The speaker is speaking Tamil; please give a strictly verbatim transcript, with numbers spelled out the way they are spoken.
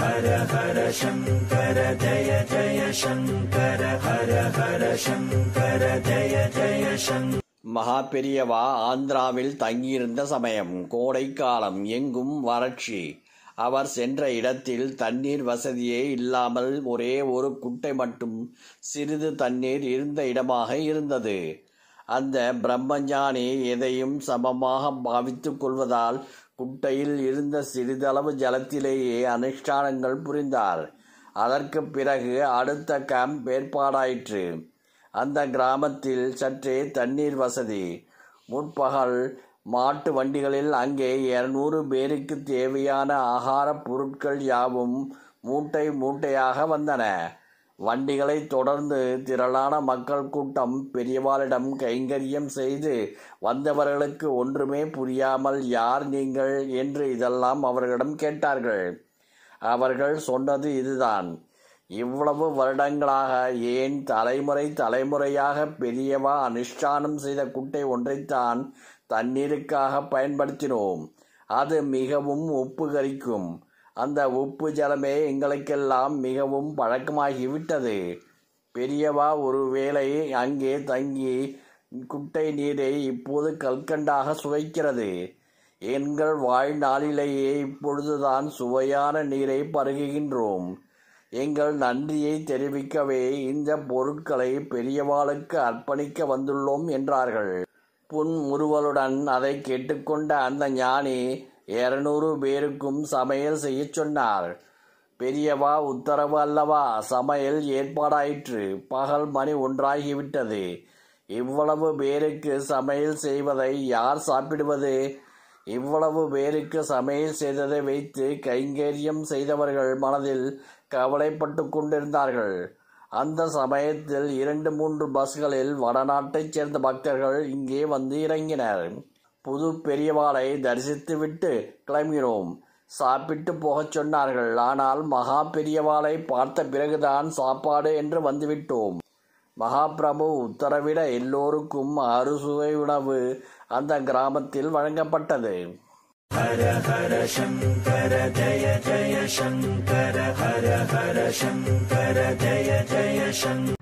ஹர ஹர சங்கர ஜய ஜய சங்கர ஹர ஹர சங்கர ஜய ஜய சங்கர. மகா பெரியவா ஆந்திராவில் தங்கியிருந்த சமயம் கோடை காலம், எங்கும் வறட்சி. அவர் சென்ற இடத்தில் தண்ணீர் வசதியே இல்லாமல் ஒரே ஒரு குட்டை மட்டும் சிறிது தண்ணீர் இருந்த இடமாக இருந்தது. அந்த பிரம்மஞானி எதையும் சமமாக பாவித்துக் கொள்வதால் குட்டையில் இருந்த சிறிதளவு ஜலத்திலேயே அனுஷ்டானங்கள் புரிந்தார். அதற்கு பிறகு அடுத்த கேம்ப் ஏற்பாடாயிற்று. அந்த கிராமத்தில் சற்றே தண்ணீர் வசதி. முற்பகல் மாட்டு வண்டிகளில் அங்கே இருநூறு பேருக்கு தேவையான ஆகார பொருட்கள் யாவும் மூட்டை மூட்டையாக வந்தன. வண்டிகளை தொடர்ந்து திரளான மக்கள் கூட்டம். பெரியவாளிடம் கைங்கரியம் செய்து வந்தவர்களுக்கு ஒன்றுமே புரியாமல், யார் நீங்கள் என்று இதெல்லாம் அவர்களிடம் கேட்டார்கள். அவர்கள் சொன்னது இதுதான்: இவ்வளவு வருடங்களாக, ஏன் தலைமுறை தலைமுறையாக பெரியவா அனுஷ்டானம் செய்த குட்டை ஒன்றைத்தான் தண்ணீருக்காக பயன்படுத்தினோம். அது மிகவும் உப்பு கரிக்கும். அந்த உப்பு ஜலமே எங்களுக்கெல்லாம் மிகவும் பழக்கமாகிவிட்டது. பெரியவா ஒருவேளை அங்கே தங்கி குட்டை நீரை இப்போது கல்கண்டாக சுவைக்கிறது. எங்கள் வாழ்நாளிலேயே இப்பொழுதுதான் சுவையான நீரை பருகுகின்றோம். எங்கள் நன்றியை தெரிவிக்கவே இந்த பொருட்களை பெரியவாளுக்கு அர்ப்பணிக்க வந்துள்ளோம் என்றார்கள். புன்முறுவலுடன் அதை கேட்டுக்கொண்ட அந்த ஞானி இருநூறு பேருக்கும் சமையல் செய்ய சொன்னார். பெரியவா உத்தரவு அல்லவா. சமையல் ஏற்பாடாயிற்று. பகல் மணி ஒன்றாகிவிட்டது. இவ்வளவு பேருக்கு சமையல் செய்வதை யார் சாப்பிடுவது? இவ்வளவு பேருக்கு சமையல் செய்ததை வைத்து கைங்கரியம் செய்தவர்கள் மனதில் கவலைப்பட்டு கொண்டிருந்தார்கள். அந்த சமயத்தில் இரண்டு மூன்று பஸ்களில் வடநாட்டைச் சேர்ந்த பக்தர்கள் இங்கே வந்து இறங்கினர். புது பெரியவாளை தரிசித்துவிட்டு கிளம்பினோம். சாப்பிட்டு போகச் சொன்னார்கள். ஆனால் மகா பெரியவாளை பார்த்த பிறகுதான் சாப்பாடு என்று வந்துவிட்டோம். மகாபிரபு உத்தரவிட எல்லோருக்கும் அறுசுவை உணவு அந்த கிராமத்தில் வழங்கப்பட்டது. ஹர ஹர சங்கர ஜய ஜய சங்கர ஹர ஹர சங்கர ஜய ஜய சங்கர.